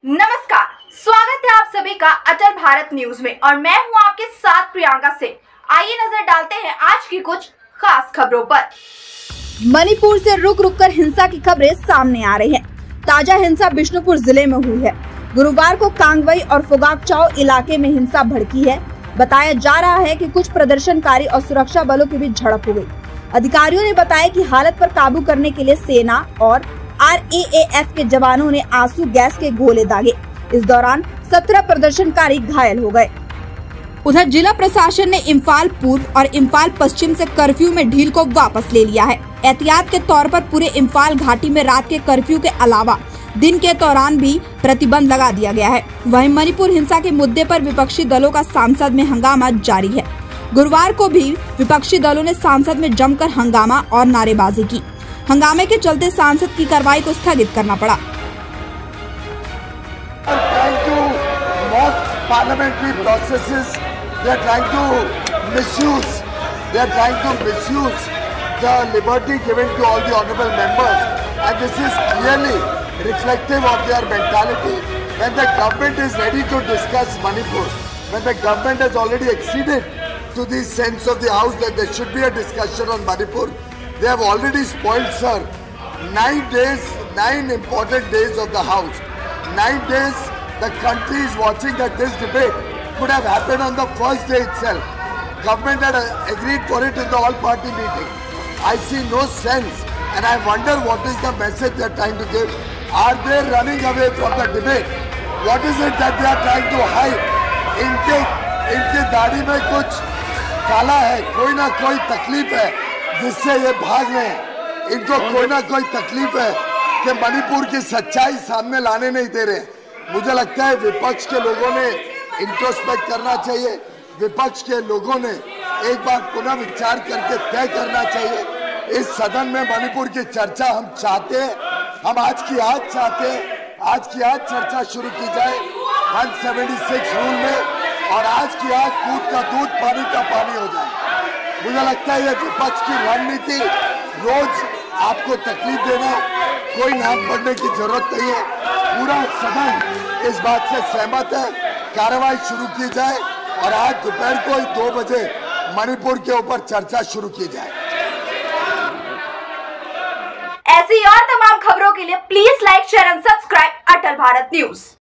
नमस्कार, स्वागत है आप सभी का अटल भारत न्यूज में और मैं हूं आपके साथ प्रियंका सिंह। आइए नजर डालते हैं आज की कुछ खास खबरों पर। मणिपुर से रुक रुक कर हिंसा की खबरें सामने आ रही हैं। ताजा हिंसा बिष्णुपुर जिले में हुई है। गुरुवार को कांगवई और फोगाकचाव इलाके में हिंसा भड़की है। बताया जा रहा है कि कुछ प्रदर्शनकारी और सुरक्षा बलों के बीच झड़प हो गई। अधिकारियों ने बताया कि हालत पर काबू करने के लिए सेना और RAAF के जवानों ने आंसू गैस के गोले दागे। इस दौरान 17 प्रदर्शनकारी घायल हो गए। उधर जिला प्रशासन ने इम्फाल पूर्व और इम्फाल पश्चिम से कर्फ्यू में ढील को वापस ले लिया है। एहतियात के तौर पर पूरे इम्फाल घाटी में रात के कर्फ्यू के अलावा दिन के दौरान भी प्रतिबंध लगा दिया गया है। वहीं मणिपुर हिंसा के मुद्दे पर विपक्षी दलों का सांसद में हंगामा जारी है। गुरुवार को भी विपक्षी दलों ने सांसद में जमकर हंगामा और नारेबाजी की। हंगामे के चलते सांसद की कार्रवाई को स्थगित करना पड़ा। Parliamentary processes, they are trying to misuse the liberty given to all the honourable members, and this is clearly reflective of their mentality. When the government is ready to discuss Manipur, when the government has already acceded to the sense of the House that there should be a discussion on Manipur, they have already spoiled, sir, 9 days, 9 important days of the House. 9 days the country is watching that this debate could have happened on the first day itself. Government had agreed for it in the all-party meeting. I see no sense, and I wonder what is the message they are trying to give. Are they running away from the debate? What is it that they are trying to hide? इनके दाढ़ी में कुछ काला है, कोई ना कोई तकलीफ है जिससे ये भाग रहे हैं। इनको कोई ना कोई तकलीफ है कि मणिपुर की सच्चाई सामने लाने नहीं दे रहे। मुझे लगता है विपक्ष के लोगों ने इंट्रोस्पेक्ट करना चाहिए। विपक्ष के लोगों ने एक बार पुनः विचार करके तय करना चाहिए। इस सदन में मणिपुर की चर्चा हम चाहते हैं, हम आज की आज चाहते हैं। आज की आज चर्चा शुरू की जाए 176 रूल में, और आज की आज दूध का दूध पानी का पानी हो जाए। मुझे लगता है ये विपक्ष की रणनीति, रोज आपको तकलीफ देना, कोई नाम पढ़ने की जरूरत नहीं है। पूरा सदन इस बात से सहमत है, कार्रवाई शुरू की जाए और आज दोपहर को 2 बजे मणिपुर के ऊपर चर्चा शुरू की जाए। ऐसी और तमाम खबरों के लिए please like, share and subscribe Atal Bharat news.